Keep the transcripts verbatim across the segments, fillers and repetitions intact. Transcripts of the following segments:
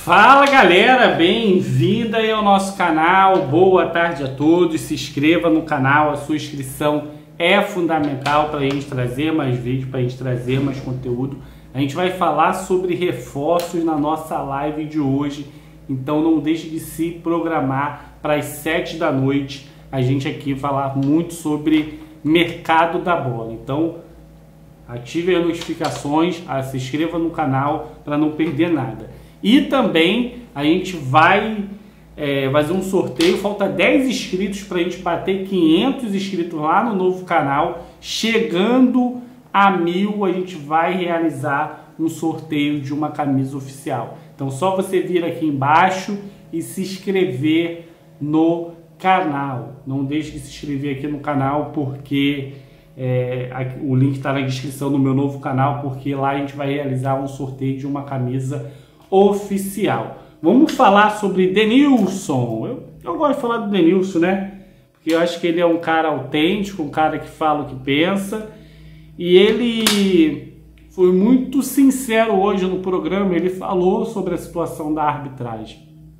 Fala galera, bem-vinda aí ao nosso canal, boa tarde a todos, se inscreva no canal, a sua inscrição é fundamental para a gente trazer mais vídeos, para a gente trazer mais conteúdo. A gente vai falar sobre reforços na nossa live de hoje, então não deixe de se programar para as sete da noite, a gente aqui falar muito sobre mercado da bola. Então ative as notificações, se inscreva no canal para não perder nada. E também a gente vai é, fazer um sorteio, falta dez inscritos para a gente bater quinhentos inscritos lá no novo canal. Chegando a mil, a gente vai realizar um sorteio de uma camisa oficial. Então só você vir aqui embaixo e se inscrever no canal. Não deixe de se inscrever aqui no canal, porque é, o link está na descrição do meu novo canal, porque lá a gente vai realizar um sorteio de uma camisa oficial. Vamos falar sobre Denilson. Eu, eu gosto de falar do Denilson, né? Porque eu acho que ele é um cara autêntico, um cara que fala o que pensa. E ele foi muito sincero hoje no programa. Ele falou sobre a situação da arbitragem.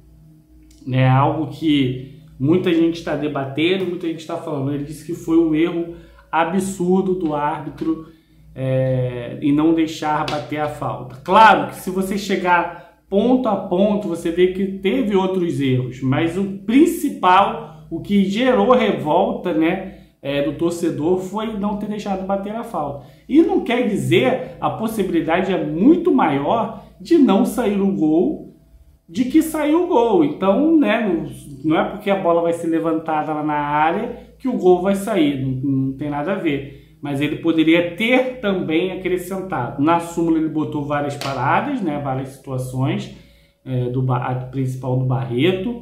É algo que muita gente está debatendo, muita gente está falando. Ele disse que foi um erro absurdo do árbitro é, e não deixar bater a falta. Claro que se você chegar ponto a ponto, você vê que teve outros erros, mas o principal, o que gerou revolta, né, é, do torcedor foi não ter deixado bater a falta. E não quer dizer, a possibilidade é muito maior de não sair o gol, de que saiu o gol. Então, né, não, não é porque a bola vai ser levantada lá na área que o gol vai sair, não, não tem nada a ver. Mas ele poderia ter também acrescentado. Na súmula ele botou várias paradas, né, várias situações, é, do, a principal do Barreto,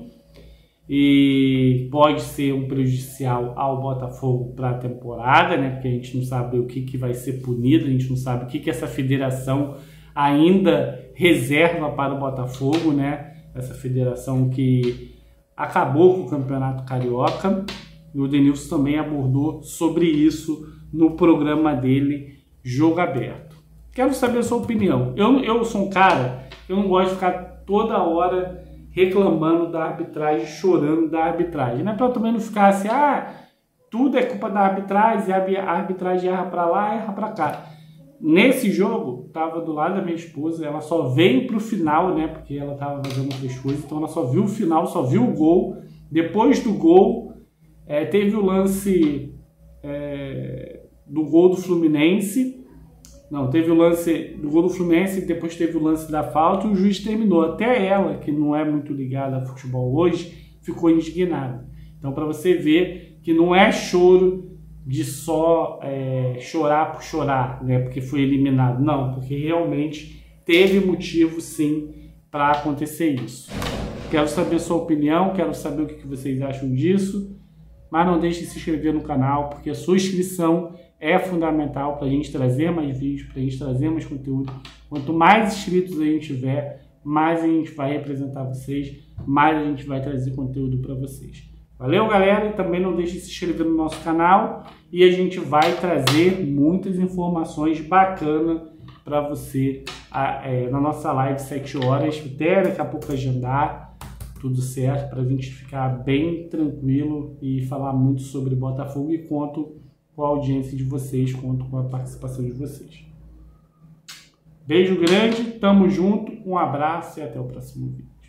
e pode ser um prejudicial ao Botafogo para a temporada, né, porque a gente não sabe o que, que vai ser punido, a gente não sabe o que, que essa federação ainda reserva para o Botafogo, né, essa federação que acabou com o Campeonato Carioca, e o Denilson também abordou sobre isso no programa dele, Jogo Aberto. Quero saber a sua opinião. Eu, eu sou um cara, eu não gosto de ficar toda hora reclamando da arbitragem, chorando da arbitragem. Não é para também não ficar assim, ah, tudo é culpa da arbitragem, a arbitragem erra para lá, erra para cá. Nesse jogo, estava do lado da minha esposa, ela só veio para o final, né, porque ela estava fazendo outras coisas, então ela só viu o final, só viu o gol. Depois do gol, é, teve o lance é, do gol do Fluminense. Não, teve o lance do gol do Fluminense, depois teve o lance da falta e o juiz terminou. Até ela, que não é muito ligada a futebol hoje, ficou indignada. Então, para você ver que não é choro de só é, chorar por chorar, né, porque foi eliminado. Não, porque realmente teve motivo, sim, para acontecer isso. Quero saber a sua opinião, quero saber o que vocês acham disso. Mas não deixe de se inscrever no canal, porque a sua inscrição é fundamental para a gente trazer mais vídeos, para a gente trazer mais conteúdo. Quanto mais inscritos a gente tiver, mais a gente vai representar vocês, mais a gente vai trazer conteúdo para vocês. Valeu, galera? E também não deixe de se inscrever no nosso canal e a gente vai trazer muitas informações bacanas para você é, na nossa live sete horas, até daqui a pouco agendar. Tudo certo, para a gente ficar bem tranquilo e falar muito sobre Botafogo, e conto com a audiência de vocês, conto com a participação de vocês. Beijo grande, tamo junto, um abraço e até o próximo vídeo.